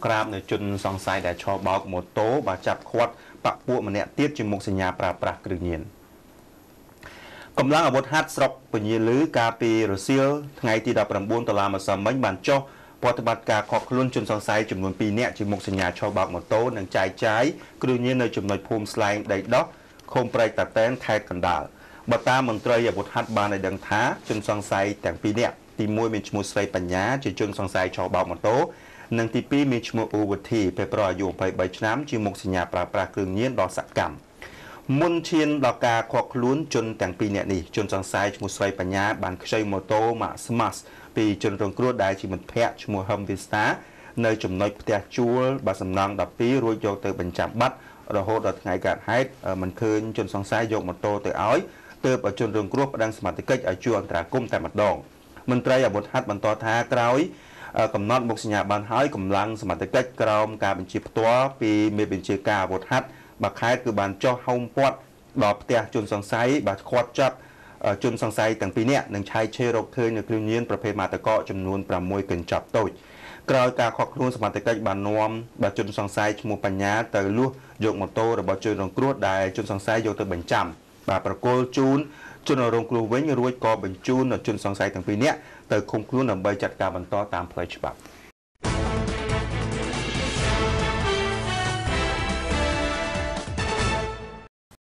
ក្រាបនៅជនសង្ស័យដែលឈរបោកម៉ូតូបាទចាប់ឃាត់បពពួកម្នាក់ទៀតជាមុខសញ្ញាប្រើប្រាស់គ្រឿងញៀនកម្លាំងអាវុធហត្ថស្រុកពញាលឺកាលពីរសៀលថ្ងៃទី19 តុលាម្សិលមិញបានចុះប្រតិបត្តិការឃាត់ខ្លួនជនសង្ស័យចំនួន2នាក់ជាមុខសញ្ញាឈរបោកម៉ូតូនិងចែកចាយគ្រឿងញៀននៅចំណុចភូមិស្លែងដីដោះឃុំព្រែកតាតែនខេត្តកណ្ដាលបើតាមមន្ត្រីអាវុធហត្ថបានឲ្យដឹងថាជនសង្ស័យទាំង2នាក់ទី1មានឈ្មោះស្រីបញ្ញាជាជនសង្ស័យឈរបោកម៉ូតូនិងទី2មានឈ្មោះអ៊ូវុធីពេលប្រុសអាយុ23ឆ្នាំជាមុខសញ្ញាប្រើប្រាស់គ្រឿងញៀនដ៏សកម្មមុនឈានដល់ការឃាត់ខ្លួនជនទាំង2នាក់នេះជនសង្ស័យឈ្មោះស្រីបញ្ញាបានខ្ចីម៉ូតូ Max ពីជនរងគ្រោះដែលជាមិត្តភ័ក្តិឈ្មោះ Hum Vista នៅចំណុចផ្ទះជួលបាសំណង់12រួចយកទៅបញ្ចាំបាត់រហូតដល់ថ្ងៃកើតហេតុមិនឃើញជនសង្ស័យយកម៉ូតូទៅឲ្យទើបជនរងគ្រោះប្តឹងសមត្ថកិច្ចឲ្យជួយអន្តរាគមន៍តែម្ដងមន្ត្រីអាវុធហត្ថបន្តថាក្រោយកំណត់មុខសញ្ញាបានហើយកម្លាំងសមត្ថកិច្ចក្រោមការបញ្ជាផ្ទាល់ពីមេបញ្ជាការអាវុធហត្ថបាខេត្តគឺបានចុះហោមព័ទ្ធដល់ផ្ទះជនសង្ស័យបាទឃាត់ចាប់ជនសង្ស័យទាំង2នាក់និងឆៃឆេររកឃើញនៅគ្រឿងញៀនប្រភេទម៉ាតកកចំនួន6កញ្ចប់តូចក្រោយការឃាត់ខ្លួនសមត្ថកិច្ចបាននាំបាទជនសង្ស័យឈ្មោះបញ្ញាទៅលួសយកម៉ូតូរបស់ជនរងគ្រោះដែលជនសង្ស័យយកទៅបញ្ចាំបាទប្រគល់ជូនជនរងគ្រោះវិញរួចក៏បញ្ជូនជនសង្ស័យទាំង2នាក់ទៅឃុំខ្លួនដើម្បីចាត់ការបន្តតាមផ្លូវច្បាប់